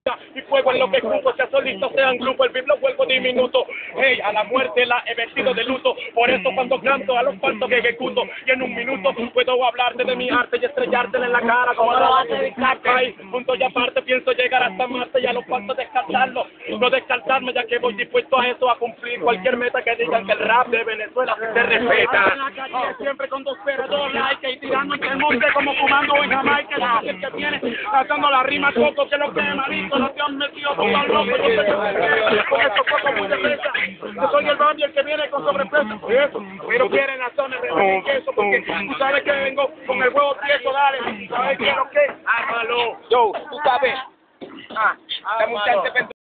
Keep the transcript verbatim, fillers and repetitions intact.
y fuego en lo que escupo, sea solito, sean grupo, el biblo vuelvo diminuto. Hey, a la muerte la he vestido de luto, por eso cuando canto a los falsos que ejecuto, y en un minuto puedo hablarte de mi arte y estrellártela en la cara como la base de Ay, punto y aparte pienso llegar hasta Marte y a los falsos descartarlo, no descartarme ya que voy dispuesto a eso, a cumplir cualquier meta que digan que el rap de Venezuela se respeta. Siempre con dos peras, dos likes y tirando entre el monte como fumando en Jamaica, el que tiene pasando la rima coco, que lo que es malito, no te han metido todo al loco, yo sé que con estos cocos muy de presa, yo soy el Bambi el que viene con sobrepeso, eso, pero quieren la zona de queso, porque tú sabes que vengo con el huevo tieso, dale, ¿sabes qué lo que? Ármalo, yo, tú sabes, ah, la muchacha